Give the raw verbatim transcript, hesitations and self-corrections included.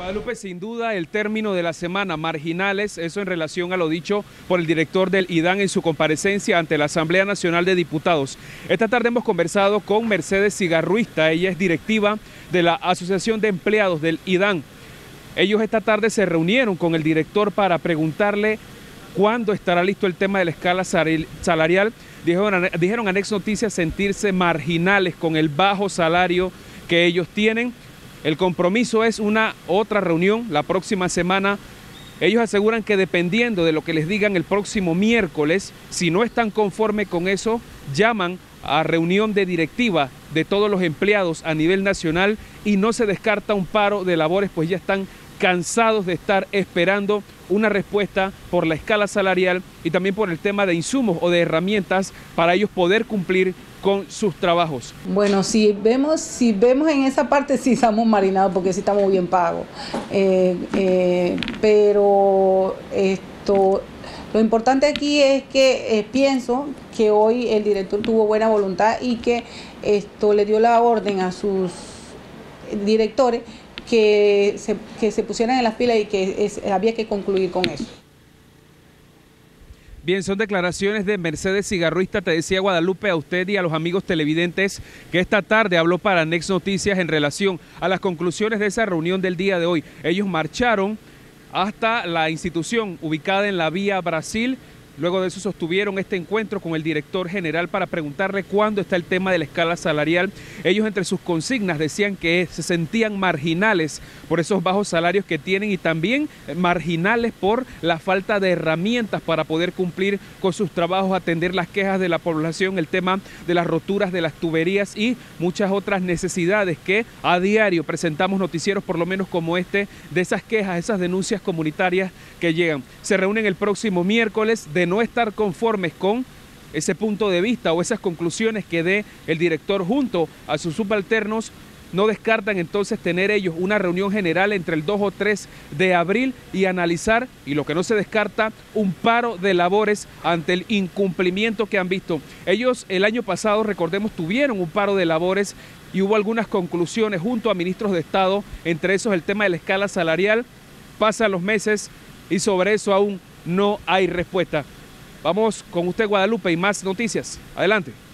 Guadalupe, sin duda el término de la semana, marginales, eso en relación a lo dicho por el director del I D A N en su comparecencia ante la Asamblea Nacional de Diputados. Esta tarde hemos conversado con Mercedes Cigarruista, ella es directiva de la Asociación de Empleados del I D A N. Ellos esta tarde se reunieron con el director para preguntarle cuándo estará listo el tema de la escala salarial. Dijeron, dijeron a Next Noticias sentirse marginales con el bajo salario que ellos tienen. El compromiso es una otra reunión la próxima semana. Ellos aseguran que dependiendo de lo que les digan el próximo miércoles, si no están conformes con eso, llaman a reunión de directiva de todos los empleados a nivel nacional y no se descarta un paro de labores, pues ya están cansados de estar esperando una respuesta por la escala salarial y también por el tema de insumos o de herramientas para ellos poder cumplir con sus trabajos. Bueno, si vemos, si vemos en esa parte sí estamos marinados porque sí estamos bien pagos, eh, eh, pero esto, lo importante aquí es que eh, pienso que hoy el director tuvo buena voluntad y que esto le dio la orden a sus directores que se, que se pusieran en las pilas y que es, había que concluir con eso. Bien, son declaraciones de Mercedes Cigarruista. Te decía, Guadalupe, a usted y a los amigos televidentes que esta tarde habló para Next Noticias en relación a las conclusiones de esa reunión del día de hoy. Ellos marcharon hasta la institución ubicada en la Vía Brasil. Luego de eso sostuvieron este encuentro con el director general para preguntarle cuándo está el tema de la escala salarial. Ellos entre sus consignas decían que se sentían marginales por esos bajos salarios que tienen y también marginales por la falta de herramientas para poder cumplir con sus trabajos, atender las quejas de la población, el tema de las roturas de las tuberías y muchas otras necesidades que a diario presentamos noticieros, por lo menos como este, de esas quejas, esas denuncias comunitarias que llegan. Se reúnen el próximo miércoles. De no estar conformes con ese punto de vista o esas conclusiones que dé el director junto a sus subalternos, no descartan entonces tener ellos una reunión general entre el dos o tres de abril y analizar, y lo que no se descarta, un paro de labores ante el incumplimiento que han visto. Ellos el año pasado, recordemos, tuvieron un paro de labores y hubo algunas conclusiones junto a ministros de Estado, entre esos el tema de la escala salarial. Pasan los meses y sobre eso aún no hay respuesta. Vamos con usted, Guadalupe, y más noticias. Adelante.